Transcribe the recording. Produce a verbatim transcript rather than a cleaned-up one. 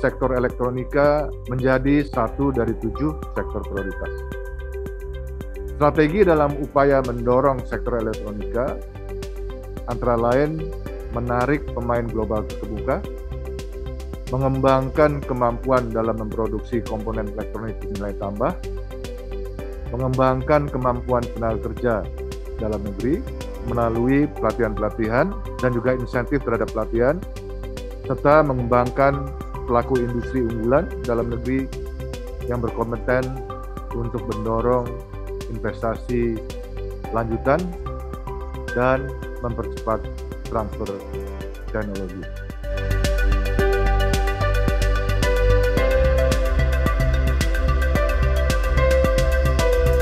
sektor elektronika menjadi satu dari tujuh sektor prioritas. Strategi dalam upaya mendorong sektor elektronika antara lain menarik pemain global terkemuka, mengembangkan kemampuan dalam memproduksi komponen elektronik nilai tambah, mengembangkan kemampuan tenaga kerja dalam negeri melalui pelatihan-pelatihan dan juga insentif terhadap pelatihan, serta mengembangkan pelaku industri unggulan dalam negeri yang berkompeten untuk mendorong investasi lanjutan dan mempercepat transfer teknologi.